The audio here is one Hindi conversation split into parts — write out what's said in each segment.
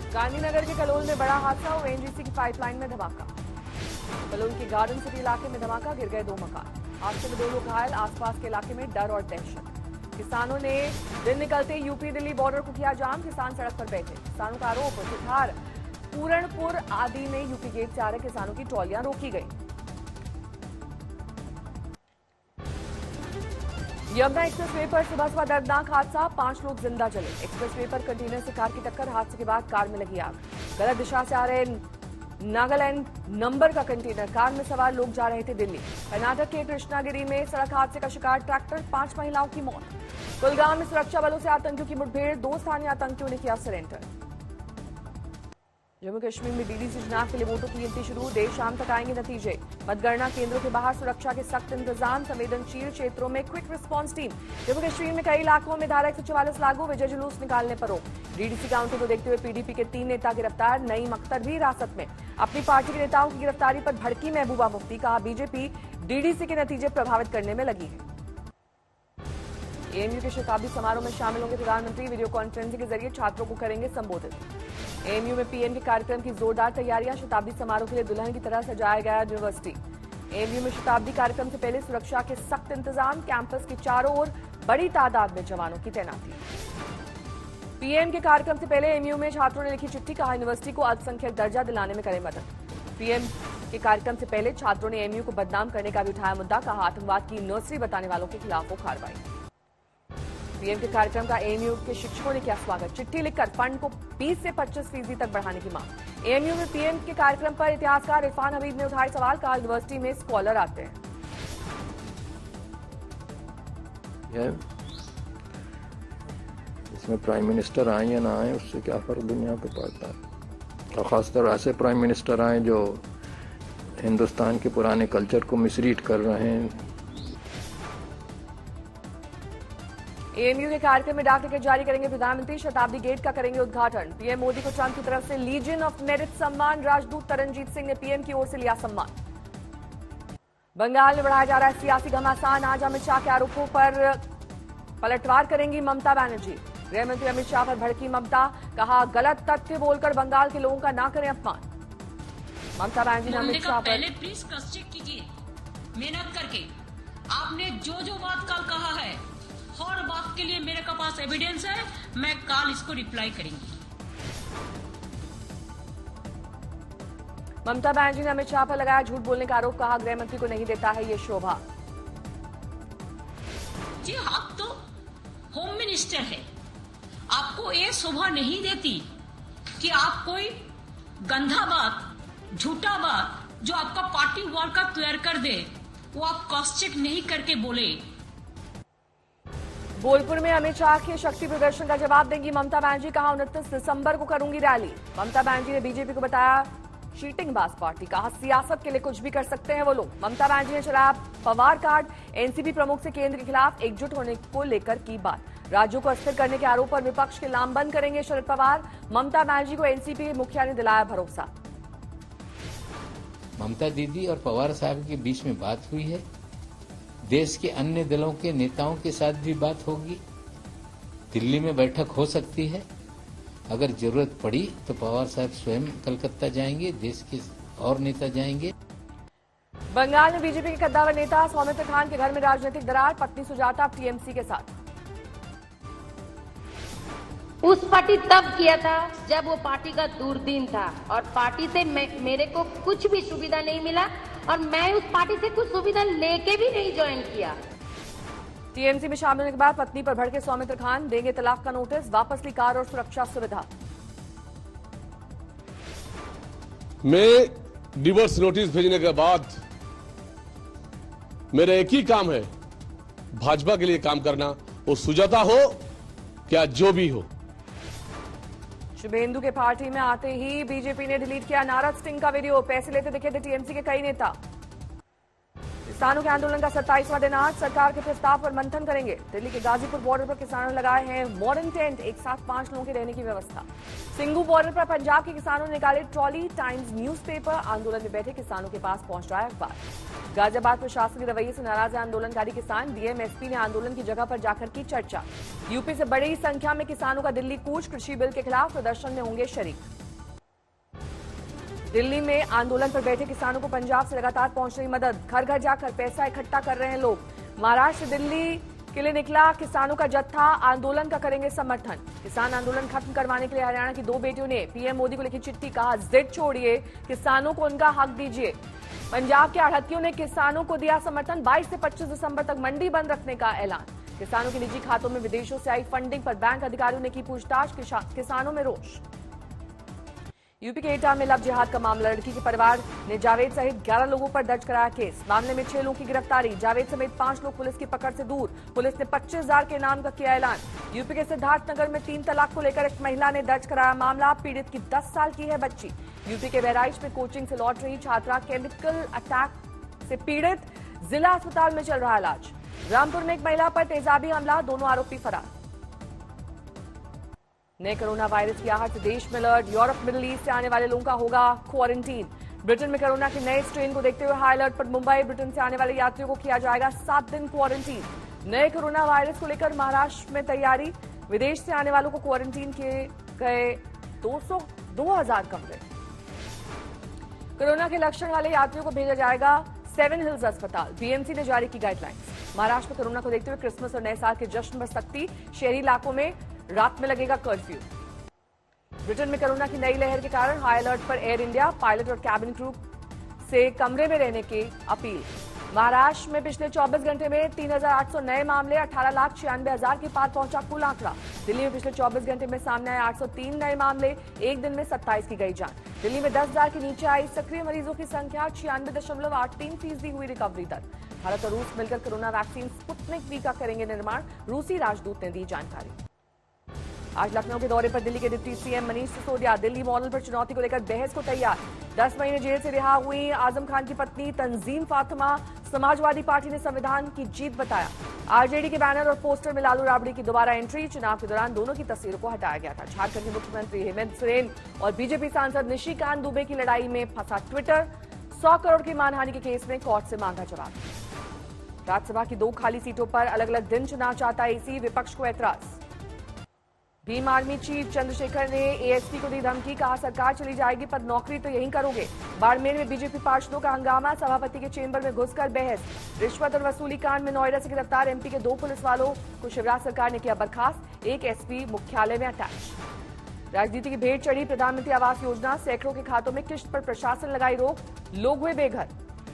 गांधीनगर के कलोल में बड़ा हादसा, ओएनजीसी की पाइपलाइन में धमाका। कलोल के गार्डन सिटी इलाके में धमाका, गिर गए 2 मकान। हादसे में 2 लोग घायल। आसपास के इलाके में डर और दहशत। किसानों ने दिन निकलते यूपी दिल्ली बॉर्डर को किया जाम। किसान सड़क पर बैठे। किसानों का आरोप, सुधार पूरणपुर आदि में यूपी गेट से आ रहे किसानों की ट्रॉलियां रोकी गई। यमुना एक्सप्रेस वे पर सुबह दर्दनाक हादसा, 5 लोग जिंदा जले। एक्सप्रेस वे पर कंटेनर से कार की टक्कर, हादसे के बाद कार में लगी आग। गलत दिशा से आ रहे नागालैंड नंबर का कंटेनर, कार में सवार लोग जा रहे थे दिल्ली। कर्नाटक के कृष्णागिरी में सड़क हादसे का शिकार ट्रैक्टर, 5 महिलाओं की मौत। कुलगाम में सुरक्षा बलों से आतंकियों की मुठभेड़, 2 स्थानीय आतंकियों ने किया सरेंडर। जम्मू कश्मीर में डीडीसी चुनाव के लिए वोटों की गिनती शुरू, देर शाम तक आएंगे नतीजे। मतगणना केंद्रों के बाहर सुरक्षा के सख्त इंतजाम, संवेदनशील क्षेत्रों में quick response team. Jammu Kashmir में कई इलाकों में धारा 144 लागू, विजय जुलूस निकालने पर रोक। डीडीसी काउंटिंग को देखते हुए पीडीपी के 3 नेता गिरफ्तार, नईम अख्तर भी हिरासत में। अपनी पार्टी के नेताओं की गिरफ्तारी पर भड़की महबूबा मुफ्ती, कहा बीजेपी डीडीसी के नतीजे प्रभावित करने में लगी है। एएमयू के शताब्दी समारोह में शामिल होंगे प्रधानमंत्री, वीडियो कॉन्फ्रेंसिंग के जरिए छात्रों को करेंगे संबोधित। एएमयू में पीएम के कार्यक्रम की जोरदार तैयारियां, शताब्दी समारोह के लिए दुल्हन की तरह सजाया गया यूनिवर्सिटी। एएमयू में शताब्दी कार्यक्रम से पहले सुरक्षा के सख्त इंतजाम, कैंपस के चारों ओर बड़ी तादाद में जवानों की तैनाती। पीएम के कार्यक्रम से पहले एएमयू में छात्रों ने लिखी चिट्ठी, कहा यूनिवर्सिटी को अल्पसंख्यक दर्जा दिलाने में करें मदद। पीएम के कार्यक्रम से पहले छात्रों ने एएमयू को बदनाम करने का भी उठाया मुद्दा, कहा आतंकवाद की नर्सरी बताने वालों के खिलाफ हो कार्रवाई। पीएम के कार्यक्रम का एएमयू के शिक्षकों ने किया स्वागत, चिट्ठी लिखकर फंड को 20 से 25% तक बढ़ाने की मांग। एएमयू में पीएम के कार्यक्रम पर इतिहासकार इरफान हमीद ने उठाए सवाल, कहा यूनिवर्सिटी में स्कॉलर आते हैं। इसमें प्राइम मिनिस्टर आए या ना आए, उससे क्या फर्क दुनिया को पड़ता है। और खासतौर ऐसे प्राइम मिनिस्टर आए जो हिंदुस्तान के पुराने कल्चर को मिसरीड कर रहे हैं। एएमयू के कार्यक्रम में डाक टिकट जारी करेंगे प्रधानमंत्री, शताब्दी गेट का करेंगे उद्घाटन। पीएम मोदी को ट्रंप की तरफ से लीजन ऑफ मेरिट सम्मान, राजदूत तरनजीत सिंह ने पीएम की ओर से लिया सम्मान। बंगाल में बढ़ाया जा रहा है सियासी घमासान, आज अमित शाह के आरोपों पर पलटवार करेंगी ममता बनर्जी। गृहमंत्री अमित शाह पर भड़की ममता, कहा गलत तथ्य बोलकर बंगाल के लोगों का ना करें अपमान। ममता बनर्जी ने अमित शाह पर पहले प्लीज क्रॉस चेक कीजिए, मेहनत करके। आपने जो बात कल कहा है, हर बात के लिए मेरे पास एविडेंस है, मैं कल इसको रिप्लाई करेंगी। ममता बनर्जी ने अमित शाह पर लगाया झूठ बोलने का आरोप, कहा गृहमंत्री को नहीं देता है ये शोभा। जी आप तो होम मिनिस्टर है, आपको ये शोभा नहीं देती कि आप कोई गंदा बात, झूठा बात जो आपका पार्टी वॉल का क्लियर कर दे, वो आप क्रॉस चेक नहीं करके बोले। बोलपुर में अमित शाह के शक्ति प्रदर्शन का जवाब देंगी ममता बनर्जी, कहा 29 दिसंबर को करूंगी रैली। ममता बनर्जी ने बीजेपी को बताया चीटिंगबाज पार्टी, कहा सियासत के लिए कुछ भी कर सकते हैं वो लोग। ममता बनर्जी ने चलाया पवार कार्ड, एनसीपी प्रमुख से केंद्र के खिलाफ एकजुट होने को लेकर की बात। राज्यों को अस्थिर करने के आरोप पर विपक्ष के लामबंद करेंगे शरद पवार। ममता बनर्जी को एनसीपी मुखिया ने दिलाया भरोसा। ममता दीदी और पवार साहब के बीच में बात हुई है, देश के अन्य दलों के नेताओं के साथ भी बात होगी, दिल्ली में बैठक हो सकती है। अगर जरूरत पड़ी तो पवार साहब स्वयं कलकत्ता जाएंगे, देश के और नेता जाएंगे। बंगाल में बीजेपी के कद्दावर नेता सौमित्र खान के घर में राजनीतिक दरार, पत्नी सुजाता टीएमसी के साथ। उस पार्टी तब किया था जब वो पार्टी का दूरबीन था और पार्टी से मेरे को कुछ भी सुविधा नहीं मिला और मैं उस पार्टी से कुछ सुविधा लेके भी नहीं ज्वाइन किया। टीएमसी में शामिल होने के बाद पत्नी पर भड़के सौमित्र खान, देंगे तलाक का नोटिस, वापस ली कार और सुरक्षा सुविधा। मैं डिवोर्स नोटिस भेजने के बाद मेरा एक ही काम है, भाजपा के लिए काम करना, वो सुजाता हो क्या जो भी हो। शुभेंदु के पार्टी में आते ही बीजेपी ने डिलीट किया नारद स्टिंग का वीडियो, पैसे लेते दिखे थे टीएमसी के कई नेता। किसानों के आंदोलन का 27वां दिन आज, सरकार के प्रस्ताव पर मंथन करेंगे। दिल्ली के गाजीपुर बॉर्डर पर किसानों ने लगाए हैं मॉडर्न टेंट, एक साथ 5 लोगों के रहने की व्यवस्था। सिंघू बॉर्डर पर पंजाब के किसानों ने निकाले ट्रॉली, टाइम्स न्यूज़पेपर, आंदोलन में बैठे किसानों के पास पहुंच रहा है अखबार। गाजियाबाद प्रशासन के रवैये से नाराज है आंदोलनकारी किसान। डीएम एसपी ने आंदोलन की जगह पर जाकर की चर्चा। यूपी से बड़ी संख्या में किसानों का दिल्ली कूच। कृषि बिल के खिलाफ प्रदर्शन में होंगे शरीक। दिल्ली में आंदोलन पर बैठे किसानों को पंजाब से लगातार पहुंच रही मदद। घर घर जाकर पैसा इकट्ठा कर रहे हैं लोग। महाराष्ट्र से दिल्ली के लिए निकला किसानों का जत्था। आंदोलन का करेंगे समर्थन। किसान आंदोलन खत्म करवाने के लिए हरियाणा की 2 बेटियों ने पीएम मोदी को लिखी चिट्ठी। कहा, जिद छोड़िए, किसानों को उनका हक दीजिए। पंजाब के आढ़तियों ने किसानों को दिया समर्थन। 22 से 25 दिसंबर तक मंडी बंद रखने का ऐलान। किसानों के निजी खातों में विदेशों से आई फंडिंग पर बैंक अधिकारियों ने की पूछताछ। किसानों में रोष। यूपी के एटा में लव जिहाद का मामला। लड़की के परिवार ने जावेद सहित 11 लोगों पर दर्ज कराया केस। मामले में 6 लोगों की गिरफ्तारी। जावेद समेत 5 लोग पुलिस की पकड़ से दूर। पुलिस ने 25,000 के इनाम का किया ऐलान। यूपी के सिद्धार्थनगर में 3 तलाक को लेकर एक महिला ने दर्ज कराया मामला। पीड़ित की 10 साल की है बच्ची। यूपी के बहराइच में कोचिंग से लौट रही छात्रा केमिकल अटैक से पीड़ित। जिला अस्पताल में चल रहा इलाज। रामपुर में एक महिला पर तेजाबी हमला। दोनों आरोपी फरार। नए कोरोना वायरस की आहट से देश में अलर्ट। यूरोप मिडिल ईस्ट से आने वाले लोगों का होगा क्वारंटीन। ब्रिटेन में कोरोना के नए स्ट्रेन को देखते हुए हाई अलर्ट पर मुंबई। ब्रिटेन से आने वाले यात्रियों को किया जाएगा 7 दिन क्वारंटीन। नए कोरोना वायरस को लेकर महाराष्ट्र में तैयारी। विदेश से आने वालों को क्वारंटीन किए गए 2,000 कमरे। कोरोना के लक्षण वाले यात्रियों को भेजा जाएगा 7 हिल्स अस्पताल। बीएमसी ने जारी की गाइडलाइंस। महाराष्ट्र में कोरोना को देखते हुए क्रिसमस और नए साल के जश्न पर सख्ती। शहरी इलाकों में रात में लगेगा कर्फ्यू। ब्रिटेन में कोरोना की नई लहर के कारण हाई अलर्ट पर एयर इंडिया। पायलट और कैबिन क्रू से कमरे में रहने की अपील। महाराष्ट्र में पिछले 24 घंटे में 3,800 नए मामले। 18,96,000 के पार पहुंचा कुल आंकड़ा। दिल्ली में पिछले 24 घंटे में सामने आए 803 नए मामले। एक दिन में 27 की गई जान। दिल्ली में 10,000 के नीचे आई सक्रिय मरीजों की संख्या। 96.83% हुई रिकवरी दर। भारत और रूस मिलकर कोरोना वैक्सीन स्पुतनिक वी का करेंगे निर्माण। रूसी राजदूत ने दी जानकारी। आज लखनऊ के दौरे पर दिल्ली के deputy CM Manish Sisodia. Delhi model पर चुनौती को लेकर बहस को तैयार। 10 महीने जेल से रिहा हुई आजम खान की पत्नी तंजीम फातिमा समाजवादी पार्टी ने संविधान की जीत बताया। आरजेडी के बैनर और पोस्टर में लालू राबड़ी की दोबारा एंट्री। चुनाव के दौरान दोनों की तस्वीरों को हटाया गया था। झारखंड के मुख्यमंत्री हेमंत सोरेन और बीजेपी सांसद निशिकांत दुबे की लड़ाई में फंसा ट्विटर। 100 करोड़ की मानहानि के केस में कोर्ट से मांगा जवाब। राज्यसभा की 2 खाली सीटों पर अलग अलग दिन चुनाव चाहता एसी। विपक्ष को ऐतराज। भीम आर्मी चीफ चंद्रशेखर ने एएसपी को दी धमकी। कहा, सरकार चली जाएगी पर नौकरी तो यहीं करोगे। बाड़मेर में बीजेपी पार्षदों का हंगामा। सभापति के चेंबर में घुसकर बहस। रिश्वत और वसूली कांड में नोएडा से गिरफ्तार एमपी के 2 पुलिस वालों को शिवराज सरकार ने किया बर्खास्त। एक एसपी मुख्यालय में अटैच। राजनीति की भेंट चढ़ी प्रधानमंत्री आवास योजना। सैकड़ों के खातों में किश्त पर प्रशासन लगाई रोक। लोग हुए बेघर।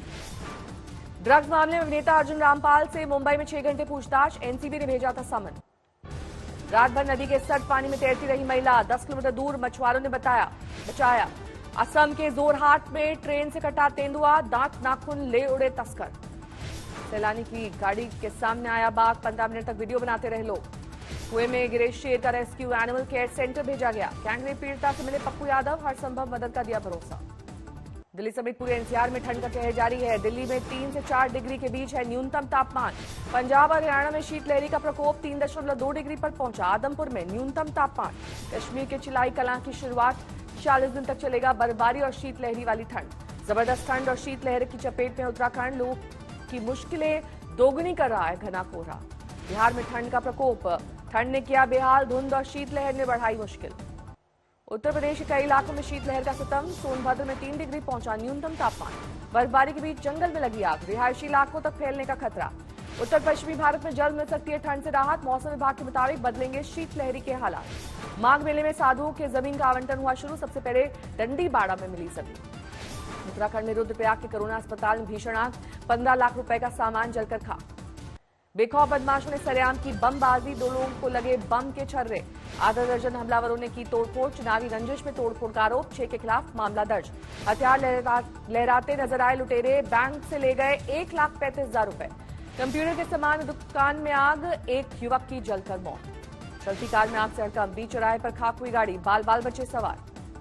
ड्रग्स मामले में अभिनेता अर्जुन रामपाल से मुंबई में 6 घंटे पूछताछ। एनसीबी ने भेजा था समन। रात भर नदी के सर्द पानी में तैरती रही महिला। 10 किलोमीटर दूर मछुआरों ने बचाया। असम के जोरहाट में ट्रेन से कटा तेंदुआ। दांत नाखून ले उड़े तस्कर। सैलानी की गाड़ी के सामने आया बाघ। 15 मिनट तक वीडियो बनाते रहे लोग। कुएं में गिरे शेर का रेस्क्यू एनिमल केयर सेंटर भेजा गया। गैंगरेप पीड़िता से मिले पप्पू यादव। हर संभव मदद का दिया भरोसा। दिल्ली समेत पूरे एनसीआर में ठंड का कहर जारी है। दिल्ली में 3 से 4 डिग्री के बीच है न्यूनतम तापमान। पंजाब और हरियाणा में शीतलहरी का प्रकोप 3.2 डिग्री पर पहुंचा। आदमपुर में न्यूनतम तापमान। कश्मीर के चिलाई कलां की शुरुआत। 40 दिन तक चलेगा बर्फबारी और शीतलहरी वाली ठंड। जबरदस्त ठंड और शीतलहर की चपेट में उत्तराखंड। लोगों की मुश्किलें दोगुनी कर रहा है घना कोहरा। बिहार में ठंड का प्रकोप। ठंड ने किया बेहाल। धुंध और शीतलहर ने बढ़ाई मुश्किल। उत्तर प्रदेश के कई इलाकों में शीतलहर का सितम। सोनभद्र में 3 डिग्री पहुंचा न्यूनतम तापमान। बर्फबारी के बीच जंगल में लगी आग। रिहायशी इलाकों तक फैलने का खतरा। उत्तर पश्चिमी भारत में जल्द मिल सकती है ठंड से राहत। मौसम विभाग के मुताबिक बदलेंगे शीतलहरी के हालात। माघ मेले में साधुओं के जमीन का आवंटन हुआ शुरू। सबसे पहले डंडीबाड़ा में मिली जमीन। उत्तराखंड में रुद्रप्रयाग के कोरोना अस्पताल में भीषण आग। 15 लाख रुपए का सामान जलकर खाक। बेखौफ बदमाशों ने सरेआम की बमबाजी। 2 लोगों को लगे बम के छर्रे। आधा दर्जन हमलावरों ने की तोड़फोड़। चुनावी रंजिश में तोड़फोड़ का आरोप। 6 के खिलाफ मामला दर्ज। हथियार लहराते नजर आए लुटेरे। बैंक से ले गए 1,35,000 रुपए। कंप्यूटर के सामान दुकान में आग। एक युवक की जलकर मौत। चलती कार में आग से हड़कंप। बीच चौराहे पर खाक हुई गाड़ी। बाल बाल बचे सवार।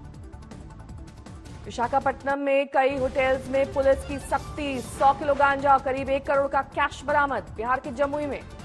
विशाखापट्टनम में कई होटल्स में पुलिस की सख्ती। 100 किलो गांजा और करीब 1 करोड़ का कैश बरामद। बिहार के जमुई में